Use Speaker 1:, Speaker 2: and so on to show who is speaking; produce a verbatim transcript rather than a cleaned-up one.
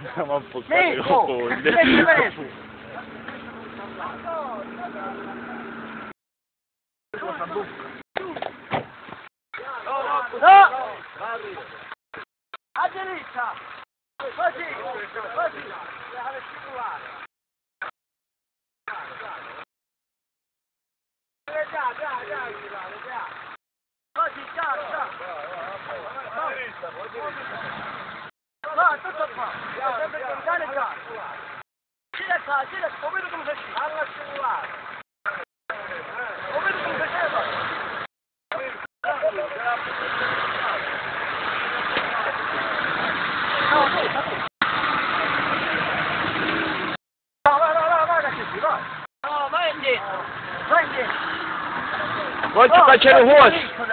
Speaker 1: Ma un po'
Speaker 2: Nico!
Speaker 1: coglione.
Speaker 2: Vieni preso! No! A diritto! Così! Così! Lasciare circolare! Già, già, già, già! Così, già, già! Va, tutto qua! Sempre contare già! Gira qua, gira, come vedo come si fa? Alla cellulare! Come vedo come si fa? No, no, no, no, vai da qui, vai! No, vai indietro! Vai indietro!
Speaker 1: Poi ci facciano fuori!